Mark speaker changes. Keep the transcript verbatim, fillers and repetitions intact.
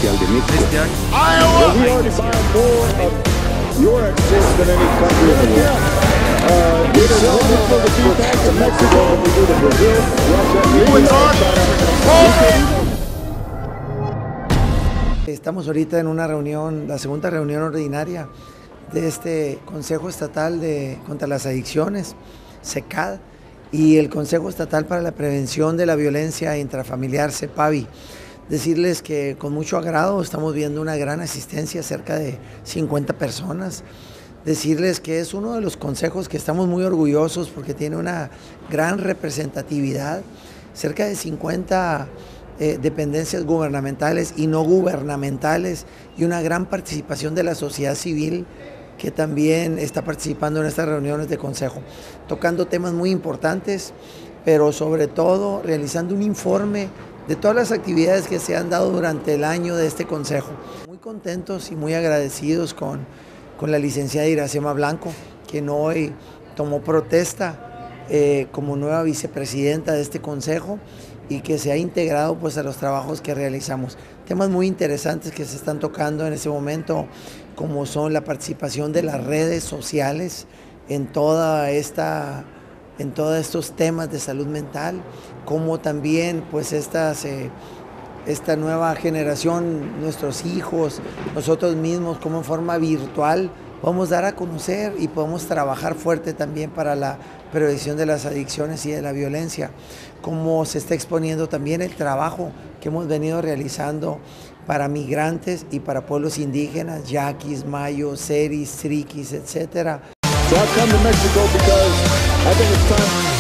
Speaker 1: Social de México.
Speaker 2: Este año.
Speaker 3: Well, we already buy more of your exports than any country in the world. Uh, we sell more exports to Mexico than we do to Brazil, Russia, India, China.
Speaker 4: Estamos ahorita en una reunión, la segunda reunión ordinaria de este Consejo Estatal de, contra las Adicciones, SECAD, y el Consejo Estatal para la Prevención de la Violencia Intrafamiliar, CEPAVI. Decirles que con mucho agrado estamos viendo una gran asistencia, cerca de cincuenta personas. Decirles que es uno de los consejos que estamos muy orgullosos porque tiene una gran representatividad, cerca de cincuenta eh, dependencias gubernamentales y no gubernamentales y una gran participación de la sociedad civil que también está participando en estas reuniones de consejo, tocando temas muy importantes, pero sobre todo realizando un informe de todas las actividades que se han dado durante el año de este consejo. Muy contentos y muy agradecidos con, con la licenciada Iracema Blanco, quien hoy tomó protesta eh, como nueva vicepresidenta de este consejo y que se ha integrado pues a los trabajos que realizamos. Temas muy interesantes que se están tocando en este momento, como son la participación de las redes sociales en toda esta en todos estos temas de salud mental, como también pues estas, eh, esta nueva generación, nuestros hijos, nosotros mismos, como en forma virtual podemos dar a conocer y podemos trabajar fuerte también para la prevención de las adicciones y de la violencia, como se está exponiendo también el trabajo que hemos venido realizando para migrantes y para pueblos indígenas, yaquis, mayos, seris, triquis, etcétera.
Speaker 3: So I've come to Mexico because I think it's time